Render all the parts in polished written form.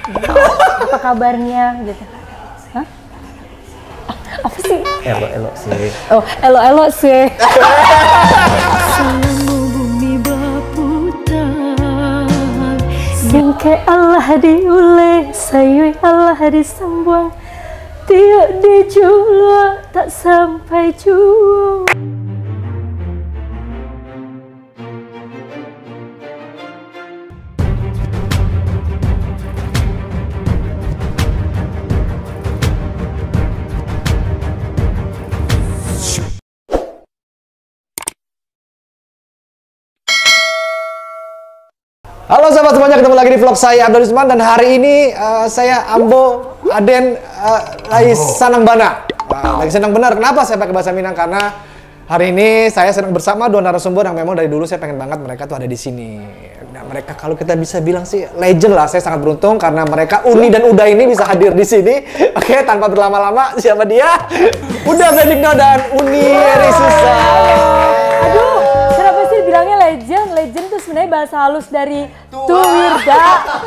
Apa kabarnya gitu. Hah? Apa sih? Elo sih. Oh, elo sih. Singke Allah diule, sayui Allah disambuang, tiuk dijula tak sampai jua. Halo sahabat semuanya, ketemu lagi di vlog saya Abdul Usman, dan hari ini saya Ambo Aden lagi senang bana. Lagi senang benar. Kenapa saya pakai bahasa Minang? Karena hari ini saya sedang bersama dua narasumber yang memang dari dulu saya pengen banget mereka tuh ada di sini. Nah, mereka kalau kita bisa bilang sih legend lah. Saya sangat beruntung karena mereka Uni dan Uda ini bisa hadir di sini. Oke, tanpa berlama-lama, siapa dia? Uda Benigno dan Uni Risusa. Aduh, kenapa sih bilangnya legend? Legend tuh sebenarnya bahasa halus dari Tuwirda.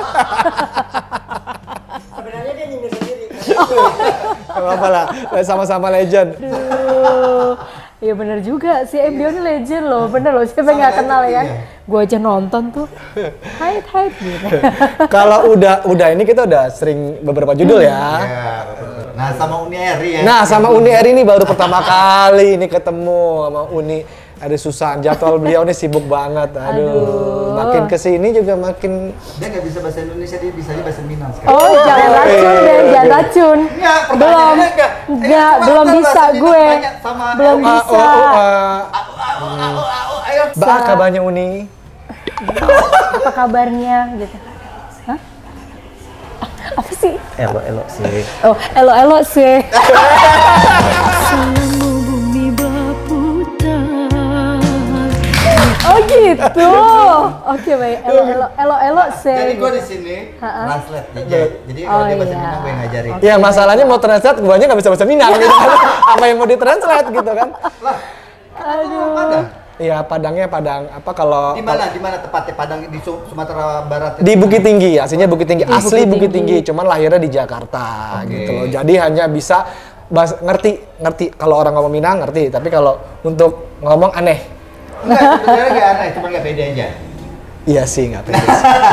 Sebenarnya dia nyindir sendiri. Gak apa-apa lah, sama-sama legend. Aduh, iya bener juga sih, Bio ini legend loh, bener loh, siapa nggak kenal ya kan? Gue aja nonton tuh, hide gitu. Kalau udah ini kita udah sering beberapa judul ya. Iya, betul. Nah sama Uni Eri ya. Nah sama Uni Eri ini baru pertama kali ini ketemu sama Uni. Ada susah, jadwal beliau nih sibuk banget. Aduh. Makin kesini juga makin. Dia nggak bisa bahasa Indonesia, dia bisanya bahasa Minang sekarang. Oh jangan racun deh, jangan racun. Belum bisa gue. Belum bisa. Ba kabarnya Uni? Apa kabarnya gitu. Hah? Apa sih? Elo sih. Oh, elo sih. Oh gitu. Oke baik. Elo sih. Jadi gue di sini translate. Jadi kalau dia bahasa Minang gue ngajarin. Ya masalahnya mau translate gue aja nggak bisa bahasa Minang gitu kan. Apa yang mau ditranslate gitu kan? Lah. Aduh. Iya, Padangnya Padang apa kalau di mana tepatnya Padang di Sumatera Barat? Di Bukit Tinggi, aslinya Bukit Tinggi, asli Bukit Tinggi, cuman lahirnya di Jakarta gitu loh. Jadi hanya bisa ngerti kalau orang ngomong Minang ngerti, tapi kalau untuk ngomong aneh. Enggak, sebenarnya nggak aneh, cuma nggak pede aja. Iya sih, nggak pede.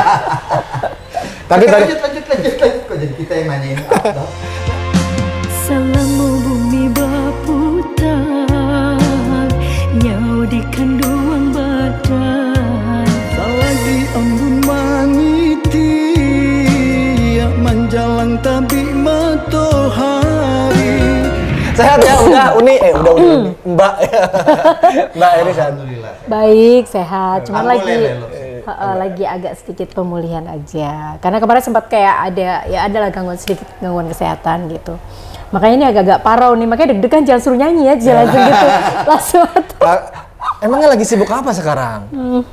Tapi tadi lanjut. Kok jadi kita yang nanyain apa? Salamu bumi baputar, nyau di kandungan badan, salagi embun maniti, ya menjalang tabi matahari. sehat ya, udah Uni Mbak ini sehat. Baik, sehat. Cuman lagi agak sedikit pemulihan aja. Karena kemarin sempat kayak adalah gangguan kesehatan gitu. Makanya ini agak-agak parau nih. Makanya deg-degan, jangan suruh nyanyi ya, langsung gitu. Langsung. Emangnya lagi sibuk apa sekarang?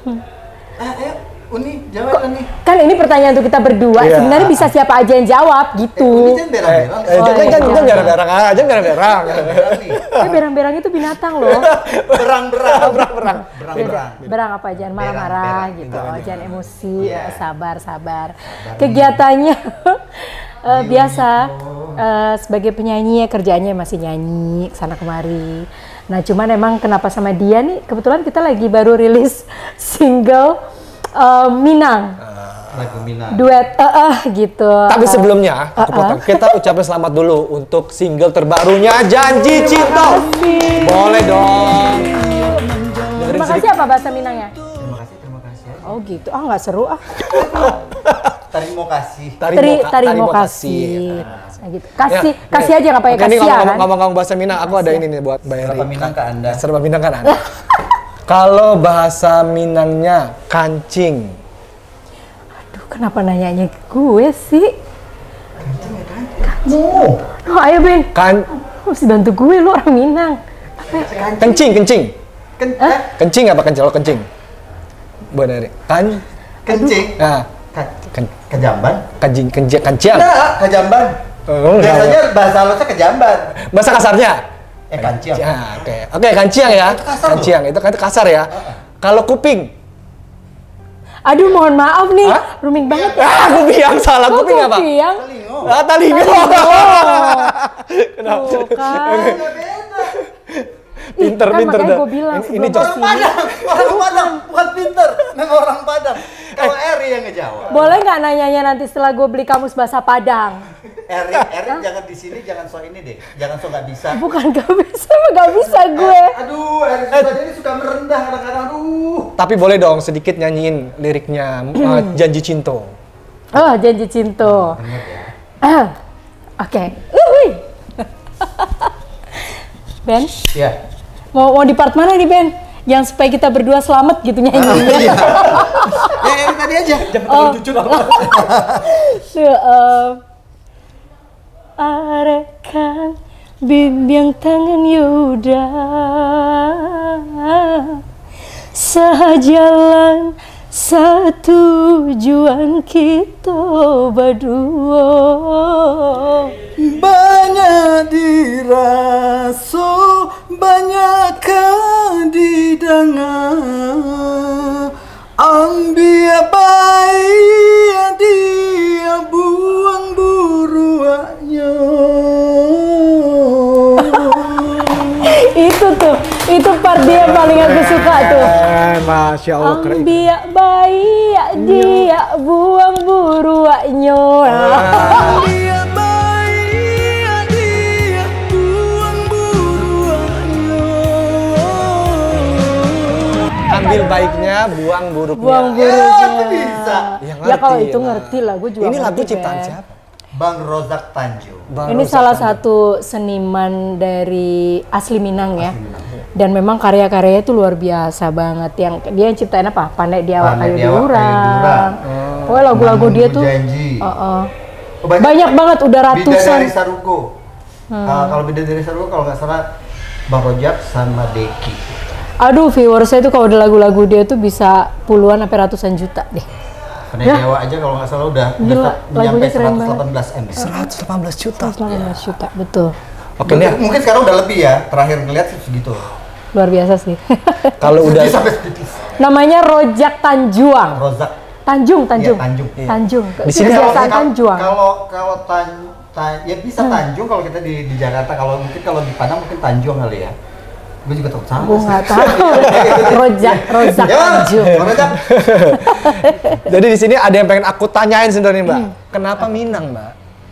Uni, jawab nih. Kan ini pertanyaan untuk kita berdua. Iya. Sebenarnya bisa siapa aja yang jawab gitu. Uni berang-berang. Jangan berang-berang aja, berang-berang. Berang-berang itu binatang loh. Berang-berang. Berang apa? Jangan marah-marah gitu. Jangan emosi, Iya. sabar. Kegiatannya biasa. Sebagai penyanyi ya kerjaannya masih nyanyi sana kemari. Nah cuman emang kenapa sama dia nih, kebetulan kita lagi baru rilis single Minang. Lagu Minang. Duet gitu. Tapi sebelumnya kita ucapin selamat dulu untuk single terbarunya Janji Cinta. Boleh dong. Terima kasih apa bahasa Minangnya? Terima kasih. Oh gitu. Nggak seru ah. Terima kasih. Terima kasih. Nah, gitu. Kasih aja nggak pakai kasih ya kan? Ngomong-ngomong bahasa Minang, aku ada ini nih buat Mbak Eri. Serba Minang ke Anda. Serba Minang kan Anda. Kalau bahasa Minangnya kancing. Aduh, kenapa nanyanya ke gue sih? Kancing. Oh, ayo Ben. Mesti bantu gue, lu orang Minang. Kencing. Kencing apa kencing? Kencing. Buat Eri. Kencing. Nah, Kejamban. Kancian. Enggak, kejamban. Biasanya bahasa halusnya kejamban. Bahasa kasarnya? Kanciang. Oke, kanciang ya. Kanciang itu kan kasar ya. Kalau kuping? Aduh, mohon maaf nih, rooming banget ya. Aku biang salah, kuping apa? Biang. Talingo. Kenapa? Tuh kan. Pinter, kan pinter. makanya gue bilang Ini sebelum cocok. kesini. Orang Padang, bukan pinter. Memang orang Padang. Kalau Eri yang ngejawab. Boleh nggak nanyanya nanti setelah gue beli kamus bahasa Padang? Eri jangan di sini, jangan so ini deh. Jangan so nggak bisa. Bukan gak bisa gue. Aduh, Eri ini suka merendah kadang-kadang. Aduh. Tapi boleh dong sedikit nyanyiin liriknya Janji Cinta. Oh, Janji Cinta. Oke. Ben? Ya. Mau di part mana nih, Ben? Yang supaya kita berdua selamat gitu nyanyinya. Yang tadi aja. Jangan terlalu jujur apa. Arekan bimbing tangan Yuda sejalan setujuan kita berdua. Banyak dirasa, banyak didengar. Ambil baik dia buang buruannya. Itu part dia paling aku suka tuh. Masya Allah keren. Ambil baik dia buang buruannya. Ambil baik dia buang buruannya. Ambil baiknya, buang buruknya. Buang buruannya. Itu bisa. Ya kalau itu ngerti lah, gue juga Ini lagu ngerti, ciptaan Ben. siapa? Bang Rozak Tanjung. Ini salah satu seniman dari asli Minang ya. Dan memang karya-karyanya itu luar biasa banget. Yang dia yang ciptain apa? Pandai di awak kayu durang. Pokoknya lagu-lagu dia tuh banyak banget, udah ratusan. Bidadari Sarugo. Kalau Bidadari Sarugo kalau nggak salah Bang Rojak sama Deki. Aduh, viewersnya itu kalau udah lagu-lagu dia tuh bisa puluhan sampai ratusan juta deh. Penyanyi Dewa aja kalau nggak salah udah Gila, lagunya nyampe keren 118 M. 118 juta. 118 juta, betul. Oke nih. Mungkin sekarang udah lebih ya. Terakhir ngeliat sih segitu. Luar biasa sih. Kalau udah sampai segitu. Namanya Rojak Tanjuang. Rozak. Tanjung. Iya, Tanjung. Tanjung. Di sini kebiasaan Tanjuang. Kalau ya bisa Tanjung kalau kita di Jakarta. Kalau mungkin kalau di Padang mungkin Tanjung kali ya. Gue juga tahu sama. Gue nggak tahu. Rojak Tanjung. Rojak. Jadi di sini ada yang pengen aku tanyain sebenarnya, Mbak. Kenapa Minang, Mbak?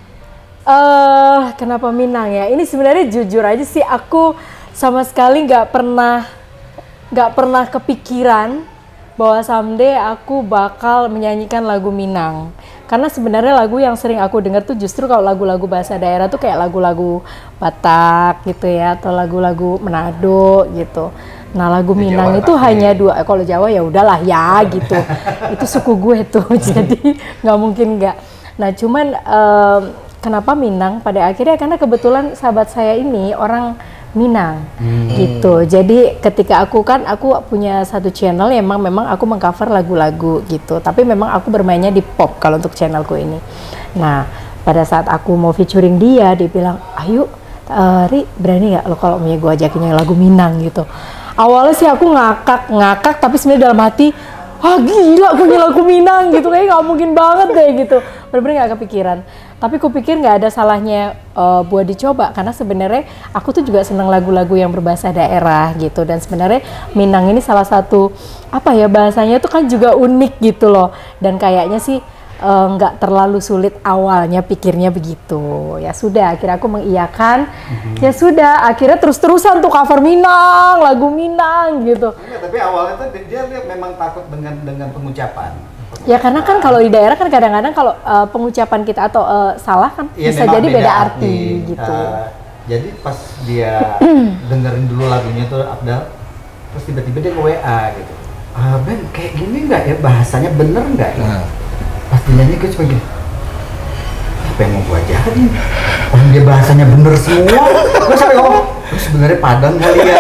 Kenapa Minang ya? Ini sebenarnya jujur aja sih aku sama sekali nggak pernah kepikiran bahwa someday aku bakal menyanyikan lagu Minang. Karena sebenarnya lagu yang sering aku dengar tuh justru kalau lagu-lagu bahasa daerah tuh kayak lagu-lagu Batak gitu ya, atau lagu-lagu Manado gitu. Nah lagu Minang itu hanya dua, kalau Jawa ya udahlah ya gitu. Itu suku gue tuh, jadi nggak mungkin nggak. Nah cuman kenapa Minang pada akhirnya karena kebetulan sahabat saya ini orang Minang gitu. Jadi ketika aku punya satu channel yang memang aku mengcover lagu-lagu gitu. Tapi memang aku bermainnya di pop kalau untuk channelku ini. Nah, pada saat aku mau featuring dia bilang, "Ayo, Ri, berani nggak lo kalau punya gue ajakin yang lagu Minang gitu." Awalnya sih aku ngakak tapi sebenarnya dalam hati, gila punya lagu Minang gitu, kayaknya nggak mungkin banget deh gitu. Bener-bener nggak kepikiran. Tapi kupikir nggak ada salahnya buat dicoba karena sebenarnya aku tuh juga seneng lagu-lagu yang berbahasa daerah gitu, dan sebenarnya Minang ini salah satu bahasanya tuh kan juga unik gitu loh, dan kayaknya sih nggak terlalu sulit awalnya pikirnya begitu. Ya sudah, akhirnya aku mengiyakan. Ya sudah, akhirnya terus-terusan tuh cover Minang, lagu Minang gitu. Tapi awalnya tuh dia memang takut dengan pengucapan. Ya karena kan kalau di daerah kan kadang-kadang kalau pengucapan kita atau salah kan ya, bisa jadi beda arti gitu. Jadi pas dia dengerin dulu lagunya tuh Abdal, terus tiba-tiba dia ke WA gitu. Ben kayak gini nggak ya, bahasanya bener nggak ya? Pas dinyanyi gue cuma gini, apa yang mau gue ajarin? Orang dia bahasanya bener semua. Gue sampai ngomong, sebenarnya Padang kali ya.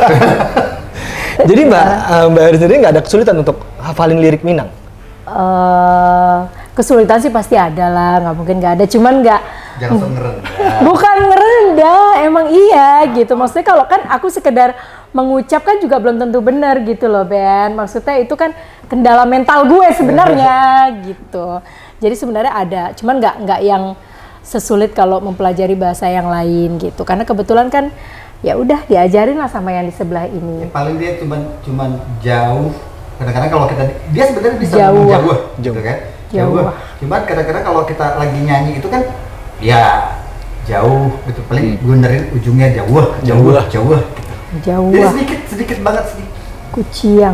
Jadi Mbak Eri sendiri nggak ada kesulitan untuk hafalin lirik Minang? Kesulitan sih pasti ada lah, nggak mungkin nggak ada, cuman nggak Jangan ngerendah. bukan ngerendah, emang iya gitu. Maksudnya kalau kan aku sekedar mengucap kan juga belum tentu benar gitu loh Ben. Maksudnya itu kan kendala mental gue sebenarnya gitu. Jadi sebenarnya ada, cuman nggak yang sesulit kalau mempelajari bahasa yang lain gitu. Karena kebetulan kan ya udah diajarin lah sama yang di sebelah ini. Paling dia cuman jauh. Kadang-kadang kalau kita dia sebenarnya bisa Jauh. jauh gitu kan. Jauh. Cuman kadang-kadang kalau kita lagi nyanyi itu kan ya jauh gitu. Paling benerin ujungnya jauh. Jauh. Jadi sedikit banget sedikit. Kuciang.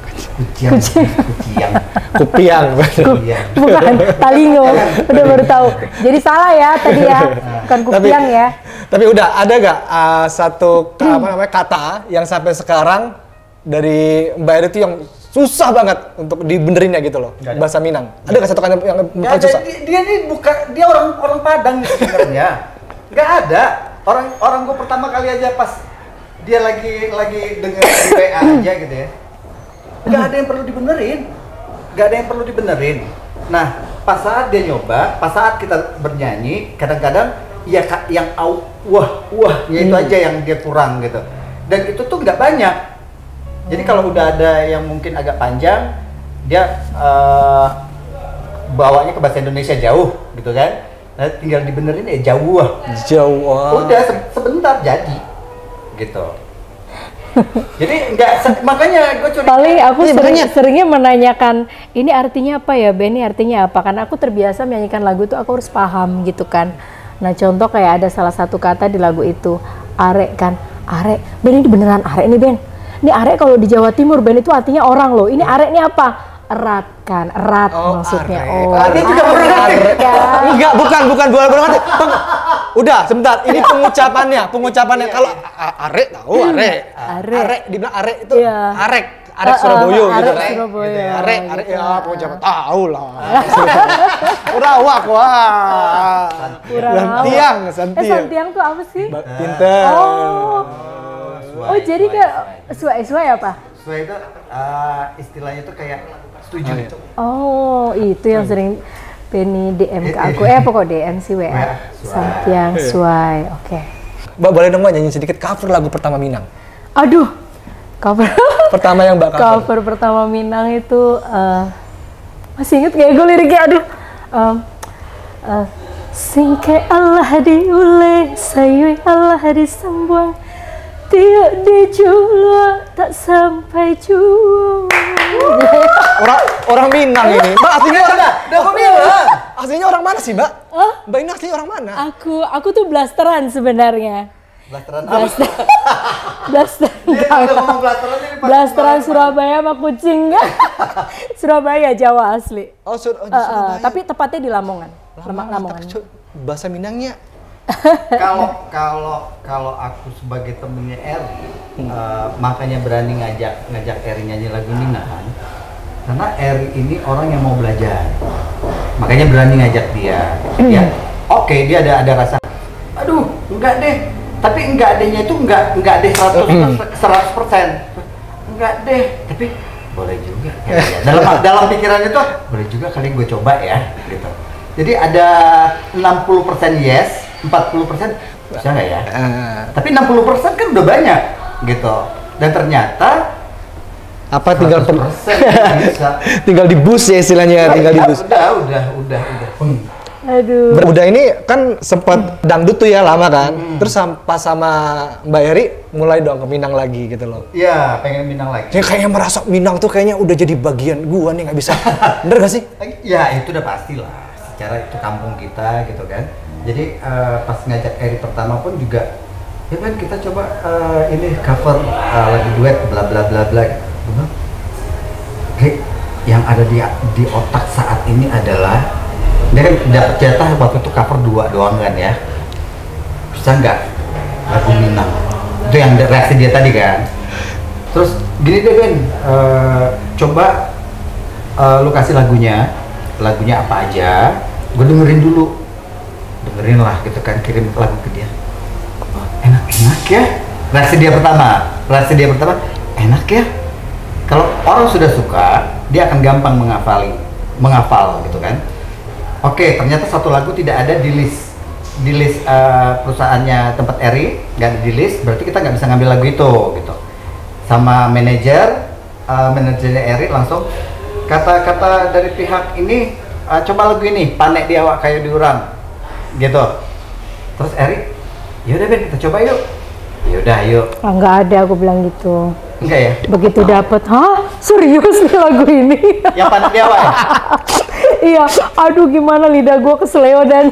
Kupiang. Bukan, talingo. Udah baru tahu. Jadi salah ya tadi ya. Bukan kupiang ya. Tapi udah ada gak satu kata yang sampai sekarang dari Mbak Eri itu yang susah banget untuk dibenerinnya gitu loh, bahasa Minang. Ada gak satu kata yang susah? Dia ini bukan, dia orang Padang sebenarnya. Nggak ada. Orang gue pertama kali aja pas dia lagi denger di WA aja gitu ya. Nggak ada yang perlu dibenerin. Nah, pas saat dia nyoba, pas saat kita bernyanyi, kadang-kadang ya yang wah ya itu aja yang dia kurang gitu. Dan itu tuh nggak banyak. Jadi kalau udah ada yang mungkin agak panjang, dia bawanya ke bahasa Indonesia jauh gitu kan. Nah, tinggal dibenerin ya jauh. Udah sebentar jadi gitu. Jadi makanya gue curiga. Paling aku seringnya menanyakan ini artinya apa ya Ben, ini artinya apa? Karena aku terbiasa menyanyikan lagu itu aku harus paham gitu kan. Nah contoh kayak ada salah satu kata di lagu itu arek kan, arek Ben, ini beneran arek nih Ben. Ini arek kalau di Jawa Timur Ben itu artinya orang loh. Ini arek ini apa? Erat kan, erat maksudnya. Arek. Dia juga arek kan. Enggak, bukan ngerti. Udah, sebentar. Ini pengucapannya. Kalau arek tahu arek dibilang arek itu arek Surabaya gitu kan. Arek ya pengucapan tahu lah. Urawak wah. Santiang tuh apa sih? Pinter. Oh, jadi kayak suai apa? Suai itu istilahnya tuh kayak setuju gitu. Oh, itu yang sering Penny DM ke aku. Pokok DM sih WA. Santiang Suai. Oke. Mbak boleh dong Mbak nyanyi sedikit cover lagu pertama Minang. Aduh. Cover pertama yang Mbak cover. Cover pertama Minang itu masih inget kayak gue liriknya aduh. Singke Allah diule, sayu Allah disambuang. Tiuk dijulur tak sampai jua. Orang Minang ini. Mbak aslinya aslinya orang mana sih Mbak? Mbak ini aslinya orang mana? Aku tuh blasteran sebenarnya. Blasteran Surabaya sama Kucing kan? Surabaya Jawa asli. Surabaya. Tapi tepatnya di Lamongan. Lamongan. Bahasa Minangnya. Kalau aku sebagai temennya Eri, makanya berani ngajak Eri nyanyi lagu Minang, karena Eri ini orang yang mau belajar, makanya berani ngajak dia. Ya, oke, dia ada rasa, aduh, enggak deh, tapi enggak adanya itu enggak deh 100%, enggak deh, tapi boleh juga. Dalam pikirannya tuh boleh juga kali gue coba ya, gitu. Jadi ada 60% yes. 40% bisa nggak ya? Tapi 60% kan udah banyak gitu. Dan ternyata tinggal di bus ya istilahnya, tinggal di bus. Udah. Aduh. Udah ini kan sempat dangdut tuh ya lama kan. Terus pas sama Mbak Eri mulai dong ke Minang lagi gitu loh. Iya, pengen Minang lagi. Ya, kayaknya merasa Minang tuh kayaknya udah jadi bagian gua nih, nggak bisa. Bener gak sih? Ya itu udah pasti lah. Secara itu kampung kita gitu kan. Jadi pas ngajak Eri pertama pun juga ya kan kita coba ini cover lagu duet bla bla bla bla. Oke, yang ada di otak saat ini adalah dia kan dapat jatah waktu itu cover 2 doang kan ya. Bisa nggak lagu Minang? Itu yang reaksi dia tadi kan. Terus gini deh Ben, coba lu kasih lagunya apa aja, gue dengerin dulu. Dengerin lah gitu kan, kirim lagu ke dia. Oh, enak ya. Reaksi dia pertama enak ya. Kalau orang sudah suka, dia akan gampang menghafal gitu kan. Oke, ternyata satu lagu tidak ada di list perusahaannya tempat Eri, nggak ada di list, berarti kita nggak bisa ngambil lagu itu gitu. sama manajernya Eri langsung kata-kata dari pihak ini, coba lagu ini panek di awak kayak diurang gitu. Terus Eri, yaudah Ben kita coba yuk. Yaudah yuk. Nggak ada, aku bilang gitu. Enggak ya? Begitu dapet, hah? Serius nih lagu ini? Yang panek di awak ya? Iya, aduh gimana lidah gue keseleo dan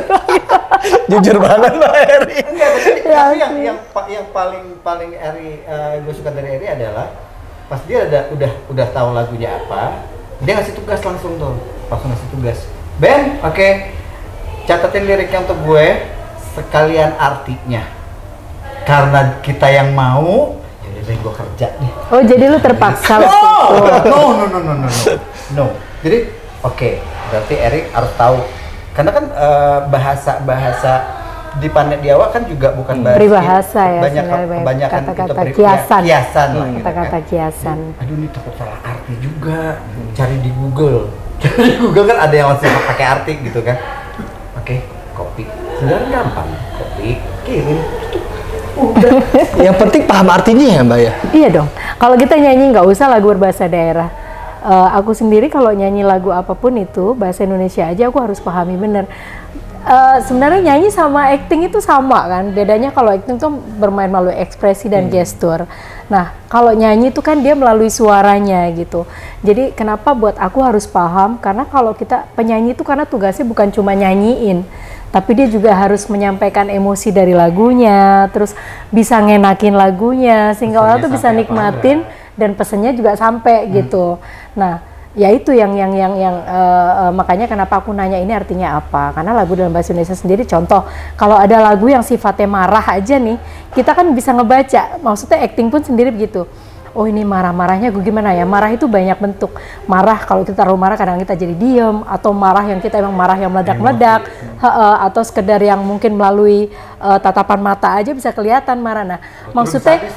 Jujur banget Mbak Eri. Enggak, Ya tapi sih. yang paling Eri gue suka dari Eri adalah pas dia udah tahu lagunya apa, dia ngasih tugas langsung ngasih tugas. Ben, oke, catatin liriknya untuk gue, sekalian artinya. Karena kita yang mau, ya udah gue kerja nih. oh jadi lu terpaksa waktu itu. No. Jadi oke, berarti Eri harus tahu. Karena kan bahasa di Panek di Awak kan juga bukan bahasa Peribahasa ya, sebenarnya kebanyakan kata-kata itu kiasan. kiasan lah gitu Kata-kata kan. kiasan. Aduh ini takut salah arti juga. Cari di Google. Cari di Google kan ada yang masih pakai arti gitu kan. Oke, copy. Sebenarnya gampang. Copy, kirim. Udah. Yang penting paham artinya ya Mbak ya. Iya dong. Kalau kita nyanyi nggak usah lagu berbahasa daerah. Aku sendiri kalau nyanyi lagu apapun itu bahasa Indonesia aja aku harus pahami bener. Sebenarnya nyanyi sama acting itu sama kan. Bedanya kalau acting tuh bermain melalui ekspresi dan gestur. Nah kalau nyanyi itu kan dia melalui suaranya gitu. Jadi kenapa buat aku harus paham? Karena kalau kita penyanyi itu karena tugasnya bukan cuma nyanyiin, tapi dia juga harus menyampaikan emosi dari lagunya, terus bisa ngenakin lagunya sehingga orang tuh bisa nikmatin dan pesennya juga sampai gitu. Nah, ya itu yang makanya kenapa aku nanya ini artinya apa? Karena lagu dalam bahasa Indonesia sendiri, contoh kalau ada lagu yang sifatnya marah aja nih, kita kan bisa ngebaca. Maksudnya acting pun sendiri begitu. Oh ini marah-marahnya gue gimana ya? Marah itu banyak bentuk. Marah kalau kita terlalu marah kadang kita jadi diem, atau marah yang kita emang marah yang meledak-meledak, atau sekedar yang mungkin melalui tatapan mata aja bisa kelihatan marah. Nah, maksudnya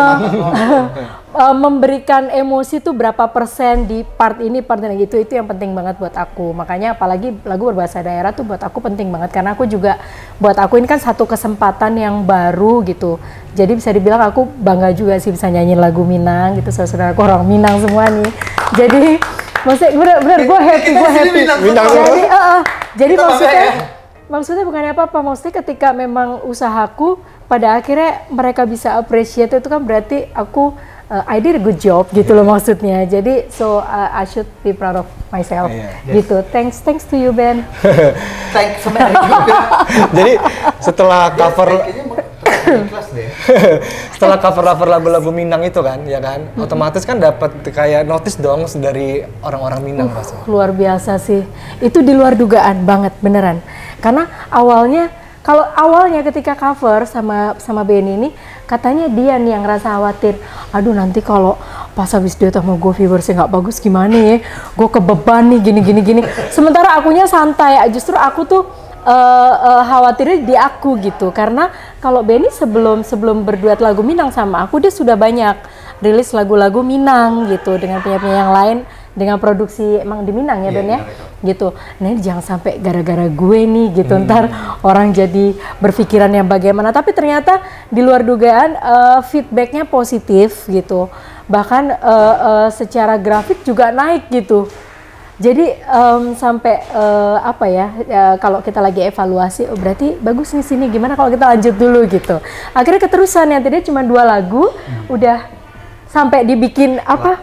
memberikan emosi tuh berapa persen di part ini gitu, itu yang penting banget buat aku. Makanya apalagi lagu berbahasa daerah tuh buat aku penting banget, karena aku juga buat aku ini kan satu kesempatan yang baru gitu. Jadi bisa dibilang aku bangga juga sih bisa nyanyiin lagu Minang gitu, saudara-saudaraku orang Minang semua nih. Jadi maksudnya bener gue happy. Jadi maksudnya bukannya apa-apa, maksudnya ketika memang usahaku pada akhirnya mereka bisa appreciate itu kan berarti aku I did a good job gitu loh maksudnya. Jadi so I should be proud of myself gitu. Thanks to you Ben. Thanks sama Eri juga. Jadi setelah cover setelah cover lagu-lagu Minang itu kan, ya kan, otomatis kan dapat kayak notice dong dari orang-orang Minang pasti. Luar biasa sih. Itu di luar dugaan banget beneran. Karena awalnya ketika cover sama Benny ini, katanya dia nih yang ngerasa khawatir. Aduh nanti kalau pas habis dia sama gue viewersnya nggak bagus gimana ya? Gue kebeban nih gini. Sementara akunya santai. Justru aku tuh khawatirnya di aku gitu. Karena kalau Benny sebelum berduet lagu Minang sama aku, dia sudah banyak rilis lagu-lagu Minang gitu dengan penyanyi yang lain, dengan produksi emang di Minang ya Ben ya, gitu. Nah ini jangan sampai gara-gara gue nih gitu, ntar orang jadi berpikiran yang bagaimana. Tapi ternyata di luar dugaan feedbacknya positif gitu. Bahkan secara grafik juga naik gitu. Jadi sampai kalau kita lagi evaluasi, oh berarti bagus nih sini, gimana kalau kita lanjut dulu gitu. Akhirnya keterusan, yang tadinya cuma 2 lagu, udah sampai dibikin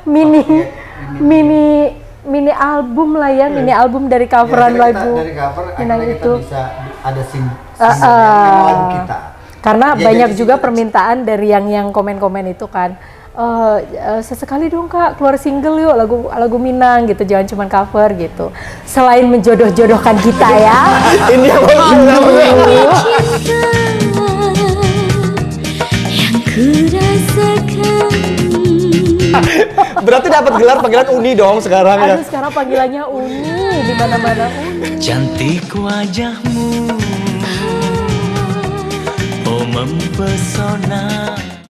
mini album lah ya, mini album dari coveran lagu. Dari cover, Minang akhirnya itu. kita bisa ada lagu kita. Karena Ya, banyak jadi juga situ- permintaan dari yang komen-komen itu kan. Sesekali dong Kak keluar single yuk lagu Minang gitu, jangan cuma cover gitu. Selain menjodoh-jodohkan kita ya. Ini yang Yang kurasakan. berarti dapat gelar panggilan Uni dong sekarang ya. Aduh sekarang panggilannya Uni, di mana-mana Uni. Cantik wajahmu, oh mempesona.